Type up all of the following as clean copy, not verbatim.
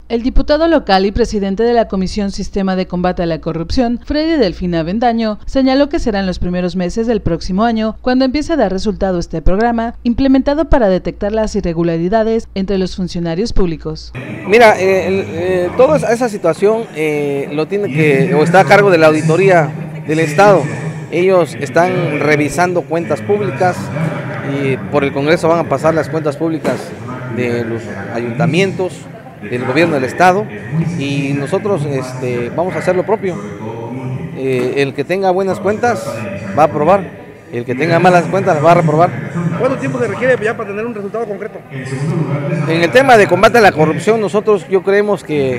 El diputado local y presidente de la Comisión Sistema de Combate a la Corrupción, Freddy Delfín Avendaño, señaló que serán los primeros meses del próximo año cuando empiece a dar resultado este programa, implementado para detectar las irregularidades entre los funcionarios públicos. Mira, toda esa situación está a cargo de la auditoría del Estado. Ellos están revisando cuentas públicas y por el Congreso van a pasar las cuentas públicas de los ayuntamientos, del gobierno del Estado, y nosotros vamos a hacer lo propio. El que tenga buenas cuentas va a aprobar, el que tenga malas cuentas va a reprobar. ¿Cuánto tiempo se requiere ya para tener un resultado concreto? En el tema de combate a la corrupción, yo creemos que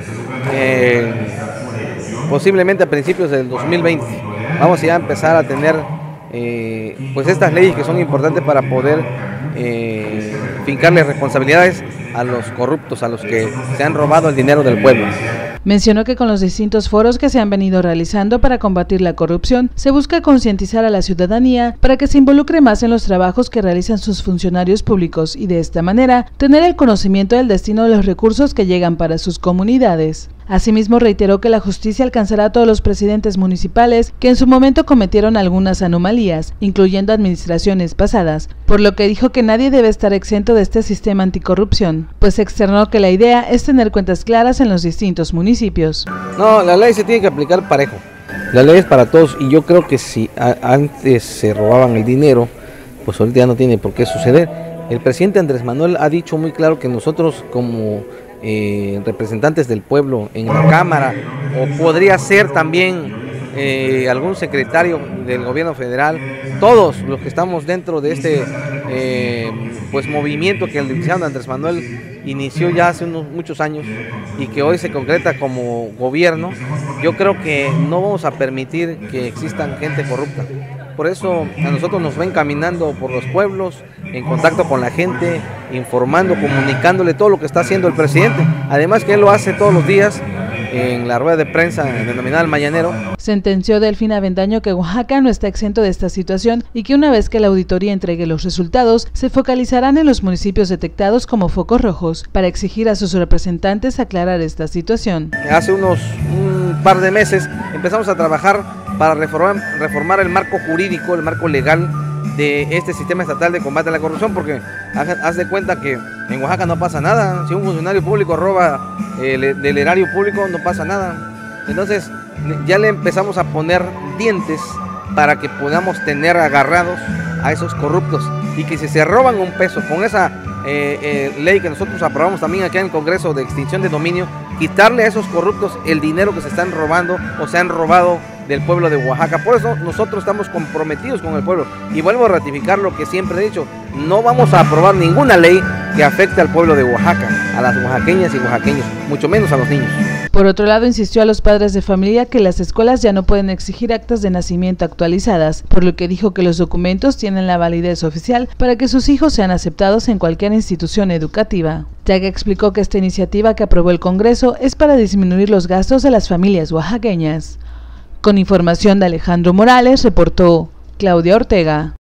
posiblemente a principios del 2020 vamos ya a empezar a tener pues estas leyes que son importantes para poder fincarle responsabilidades a los corruptos, a los que se han robado el dinero del pueblo. Mencionó que con los distintos foros que se han venido realizando para combatir la corrupción, se busca concientizar a la ciudadanía para que se involucre más en los trabajos que realizan sus funcionarios públicos y de esta manera tener el conocimiento del destino de los recursos que llegan para sus comunidades. Asimismo, reiteró que la justicia alcanzará a todos los presidentes municipales que en su momento cometieron algunas anomalías, incluyendo administraciones pasadas, por lo que dijo que nadie debe estar exento de este sistema anticorrupción, pues externó que la idea es tener cuentas claras en los distintos municipios. No, la ley se tiene que aplicar parejo. La ley es para todos y yo creo que si antes se robaban el dinero, pues ahorita ya no tiene por qué suceder. El presidente Andrés Manuel ha dicho muy claro que nosotros como representantes del pueblo en la Cámara, o podría ser también algún secretario del gobierno federal, todos los que estamos dentro de este pues movimiento que el licenciado Andrés Manuel inició ya hace muchos años y que hoy se concreta como gobierno, yo creo que no vamos a permitir que existan gente corrupta. Por eso a nosotros nos ven caminando por los pueblos, en contacto con la gente, informando, comunicándole todo lo que está haciendo el presidente. Además que él lo hace todos los días en la rueda de prensa denominada El Mañanero. Sentenció Delfín Avendaño que Oaxaca no está exento de esta situación y que una vez que la auditoría entregue los resultados, se focalizarán en los municipios detectados como focos rojos para exigir a sus representantes aclarar esta situación. Hace un par de meses empezamos a trabajar para reformar el marco jurídico, el marco legal de este sistema estatal de combate a la corrupción, porque haz de cuenta que en Oaxaca no pasa nada. Si un funcionario público roba del erario público, no pasa nada. Entonces ya le empezamos a poner dientes para que podamos tener agarrados a esos corruptos, y que si se roban un peso con esa ley que nosotros aprobamos también aquí en el Congreso de extinción de dominio, quitarle a esos corruptos el dinero que se están robando o se han robado del pueblo de Oaxaca. Por eso nosotros estamos comprometidos con el pueblo, y vuelvo a ratificar lo que siempre he dicho: no vamos a aprobar ninguna ley que afecte al pueblo de Oaxaca, a las oaxaqueñas y oaxaqueños, mucho menos a los niños. Por otro lado, insistió a los padres de familia que las escuelas ya no pueden exigir actas de nacimiento actualizadas, por lo que dijo que los documentos tienen la validez oficial para que sus hijos sean aceptados en cualquier institución educativa. Ya que explicó que esta iniciativa que aprobó el Congreso es para disminuir los gastos de las familias oaxaqueñas. Con información de Alejandro Morales, reportó Claudia Ortega.